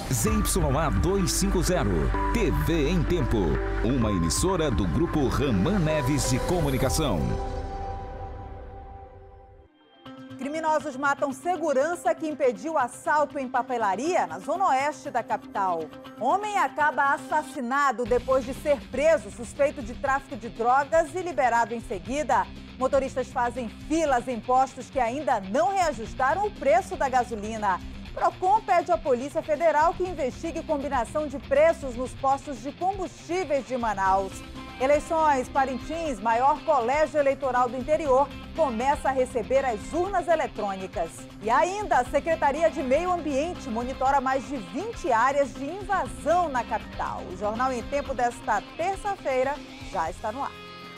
ZYA 250, TV em Tempo, uma emissora do Grupo Raman Neves de Comunicação. Criminosos matam segurança que impediu assalto em papelaria na zona oeste da capital. Homem acaba assassinado depois de ser preso suspeito de tráfico de drogas e liberado em seguida. Motoristas fazem filas em postos que ainda não reajustaram o preço da gasolina. Procon pede à Polícia Federal que investigue combinação de preços nos postos de combustíveis de Manaus. Eleições, Parintins, maior colégio eleitoral do interior, começa a receber as urnas eletrônicas. E ainda, a Secretaria de Meio Ambiente monitora mais de 20 áreas de invasão na capital. O Jornal em Tempo desta terça-feira já está no ar.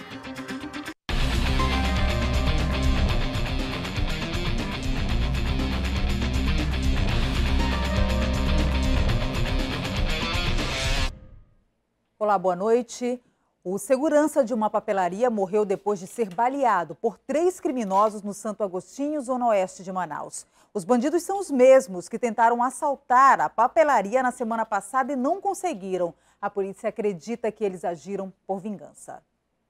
Olá, boa noite. O segurança de uma papelaria morreu depois de ser baleado por 3 criminosos no Santo Agostinho, zona oeste de Manaus. Os bandidos são os mesmos que tentaram assaltar a papelaria na semana passada e não conseguiram. A polícia acredita que eles agiram por vingança.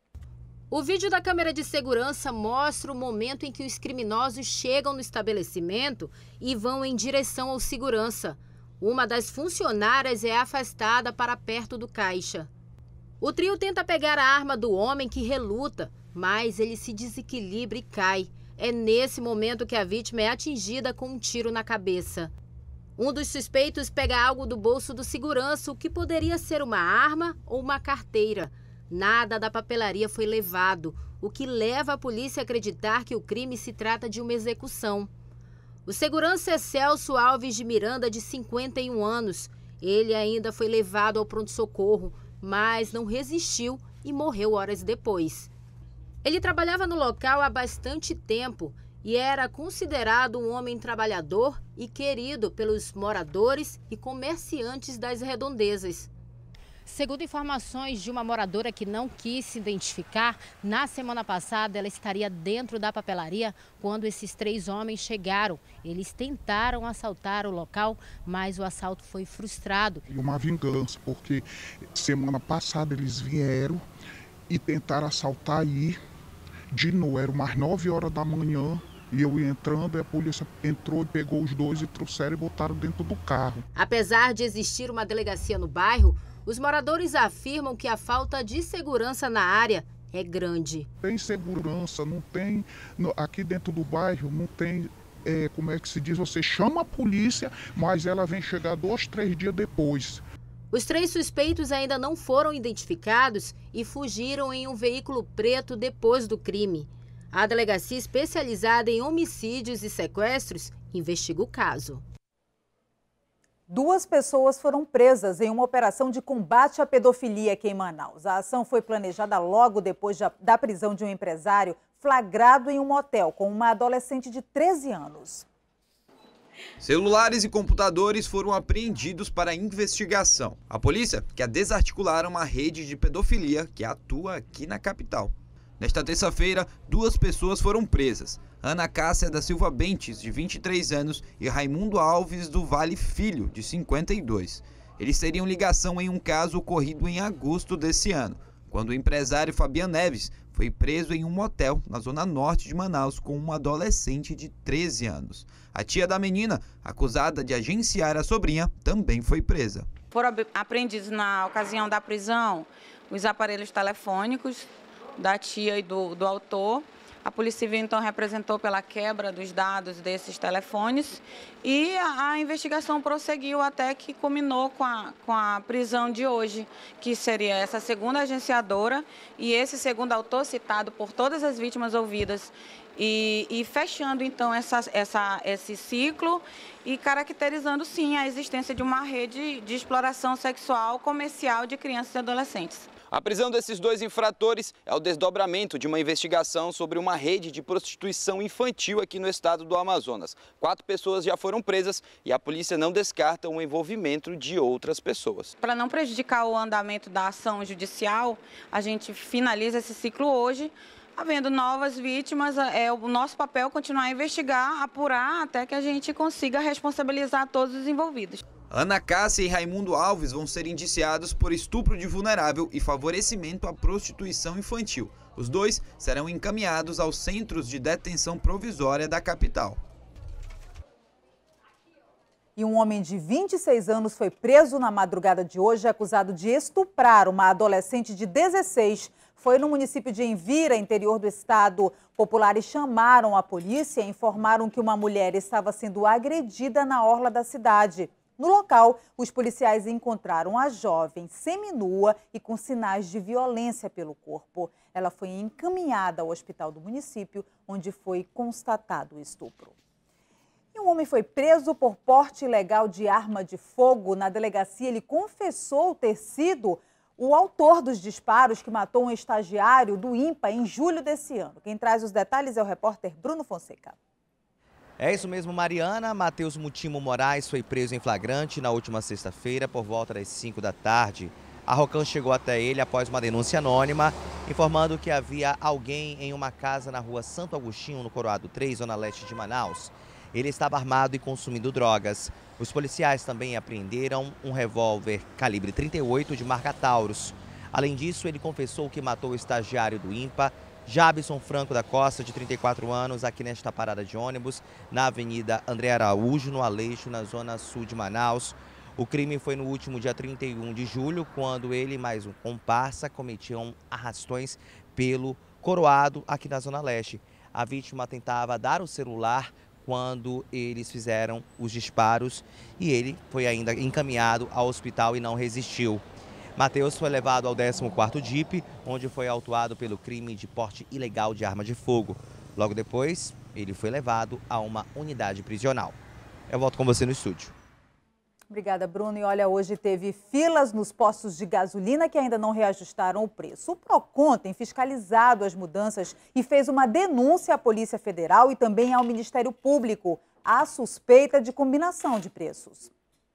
O vídeo da câmera de segurança mostra o momento em que os criminosos chegam no estabelecimento e vão em direção ao segurança. Uma das funcionárias é afastada para perto do caixa. O trio tenta pegar a arma do homem que reluta, mas ele se desequilibra e cai. É nesse momento que a vítima é atingida com um tiro na cabeça. Um dos suspeitos pega algo do bolso do segurança, o que poderia ser uma arma ou uma carteira. Nada da papelaria foi levado, o que leva a polícia a acreditar que o crime se trata de uma execução. O segurança é Celso Alves de Miranda, de 51 anos. Ele ainda foi levado ao pronto-socorro, mas não resistiu e morreu horas depois. Ele trabalhava no local há bastante tempo e era considerado um homem trabalhador e querido pelos moradores e comerciantes das redondezas. Segundo informações de uma moradora que não quis se identificar, na semana passada ela estaria dentro da papelaria quando esses 3 homens chegaram. Eles tentaram assaltar o local, mas o assalto foi frustrado. Uma vingança, porque semana passada eles vieram e tentaram assaltar aí de novo. Era umas 9 horas da manhã. E eu ia entrando, e a polícia entrou e pegou os 2 e trouxeram e botaram dentro do carro. Apesar de existir uma delegacia no bairro, os moradores afirmam que a falta de segurança na área é grande. Tem segurança, não tem, aqui dentro do bairro não tem, como é que se diz, você chama a polícia, mas ela vem chegar 2, 3 dias depois. Os 3 suspeitos ainda não foram identificados e fugiram em um veículo preto depois do crime. A delegacia especializada em homicídios e sequestros investiga o caso. 2 pessoas foram presas em uma operação de combate à pedofilia aqui em Manaus. A ação foi planejada logo depois da prisão de um empresário flagrado em um motel com uma adolescente de 13 anos. Celulares e computadores foram apreendidos para a investigação. A polícia quer desarticular uma rede de pedofilia que atua aqui na capital. Nesta terça-feira, 2 pessoas foram presas. Ana Cássia da Silva Bentes, de 23 anos, e Raimundo Alves do Vale Filho, de 52. Eles teriam ligação em um caso ocorrido em agosto desse ano, quando o empresário Fabiano Neves foi preso em um motel na zona norte de Manaus com uma adolescente de 13 anos. A tia da menina, acusada de agenciar a sobrinha, também foi presa. Foram apreendidos na ocasião da prisão os aparelhos telefônicos da tia e do autor. A Polícia Civil, então, representou pela quebra dos dados desses telefones e a investigação prosseguiu até que culminou com a prisão de hoje, que seria essa segunda agenciadora e esse segundo autor citado por todas as vítimas ouvidas. E fechando, então, esse ciclo e caracterizando, sim, a existência de uma rede de exploração sexual comercial de crianças e adolescentes. A prisão desses 2 infratores é o desdobramento de uma investigação sobre uma rede de prostituição infantil aqui no estado do Amazonas. 4 pessoas já foram presas e a polícia não descarta o envolvimento de outras pessoas. Para não prejudicar o andamento da ação judicial, a gente finaliza esse ciclo hoje. Havendo novas vítimas, é o nosso papel continuar a investigar, apurar até que a gente consiga responsabilizar todos os envolvidos. Ana Cássia e Raimundo Alves vão ser indiciados por estupro de vulnerável e favorecimento à prostituição infantil. Os dois serão encaminhados aos centros de detenção provisória da capital. E um homem de 26 anos foi preso na madrugada de hoje, acusado de estuprar uma adolescente de 16. Foi no município de Envira, interior do estado. Populares chamaram a polícia e informaram que uma mulher estava sendo agredida na orla da cidade. No local, os policiais encontraram a jovem seminua e com sinais de violência pelo corpo. Ela foi encaminhada ao hospital do município, onde foi constatado o estupro. E um homem foi preso por porte ilegal de arma de fogo. Na delegacia, ele confessou ter sido o autor dos disparos que matou um estagiário do INPA em julho desse ano. Quem traz os detalhes é o repórter Bruno Fonseca. É isso mesmo, Mariana. Matheus Mutimo Moraes foi preso em flagrante na última sexta-feira, por volta das 5 da tarde. A Rocan chegou até ele após uma denúncia anônima, informando que havia alguém em uma casa na rua Santo Agostinho, no Coroado 3, zona leste de Manaus. Ele estava armado e consumindo drogas. Os policiais também apreenderam um revólver calibre 38 de marca Taurus. Além disso, ele confessou que matou o estagiário do INPA, Jabson Franco da Costa, de 34 anos, aqui nesta parada de ônibus, na Avenida André Araújo, no Aleixo, na zona sul de Manaus. O crime foi no último dia 31 de julho, quando ele e mais um comparsa cometiam arrastões pelo Coroado, aqui na zona leste. A vítima tentava dar o celular quando eles fizeram os disparos e ele foi ainda encaminhado ao hospital e não resistiu. Matheus foi levado ao 14º DIP, onde foi autuado pelo crime de porte ilegal de arma de fogo. Logo depois, ele foi levado a uma unidade prisional. Eu volto com você no estúdio. Obrigada, Bruno. E olha, hoje teve filas nos postos de gasolina que ainda não reajustaram o preço. O Procon tem fiscalizado as mudanças e fez uma denúncia à Polícia Federal e também ao Ministério Público. Há suspeita de combinação de preços.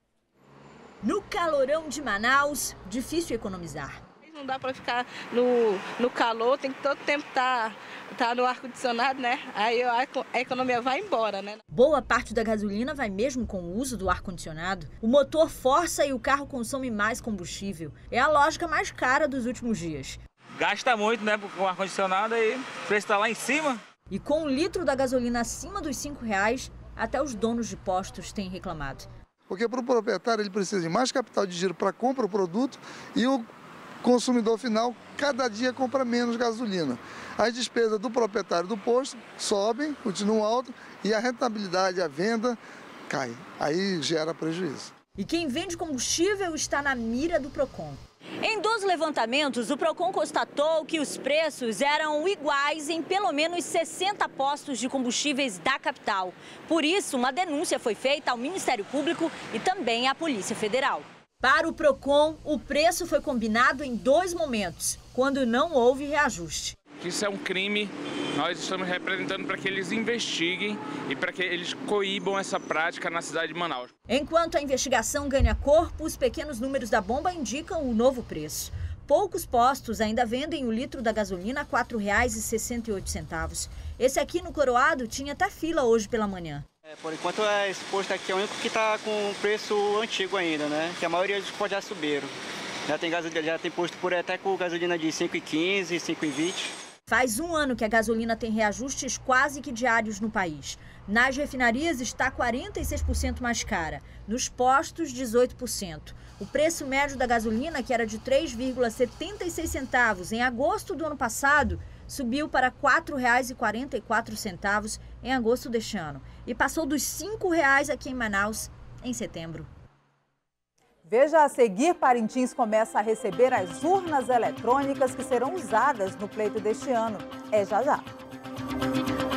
No calorão de Manaus, difícil economizar. Não dá para ficar no calor, tem que todo tempo tá no ar-condicionado, né? Aí a economia vai embora, né? Boa parte da gasolina vai mesmo com o uso do ar-condicionado. O motor força e o carro consome mais combustível. É a lógica mais cara dos últimos dias. Gasta muito, né? Com o ar-condicionado aí, o preço está lá em cima. E com o litro da gasolina acima dos R$5, até os donos de postos têm reclamado. Porque para o proprietário ele precisa de mais capital de giro para comprar o produto e o consumidor final cada dia compra menos gasolina. As despesas do proprietário do posto sobem, continuam altas e a rentabilidade, a venda cai. Aí gera prejuízo. E quem vende combustível está na mira do Procon. Em 2 levantamentos, o Procon constatou que os preços eram iguais em pelo menos 60 postos de combustíveis da capital. Por isso, uma denúncia foi feita ao Ministério Público e também à Polícia Federal. Para o Procon, o preço foi combinado em 2 momentos, quando não houve reajuste. Isso é um crime, nós estamos representando para que eles investiguem e para que eles coíbam essa prática na cidade de Manaus. Enquanto a investigação ganha corpo, os pequenos números da bomba indicam o novo preço. Poucos postos ainda vendem o litro da gasolina a R$ 4,68. Esse aqui no Coroado tinha até fila hoje pela manhã. Por enquanto, esse posto aqui é o único que está com o preço antigo ainda, né? Que a maioria dos postos já subiram. Já tem posto por até com gasolina de 5,15, 5,20. Faz 1 ano que a gasolina tem reajustes quase que diários no país. Nas refinarias está 46% mais cara, nos postos 18%. O preço médio da gasolina, que era de R$ 3,76 em agosto do ano passado, subiu para R$ 4,44 em agosto deste ano e passou dos R$ 5,00 aqui em Manaus em setembro. Veja a seguir, Parintins começa a receber as urnas eletrônicas que serão usadas no pleito deste ano. É já já.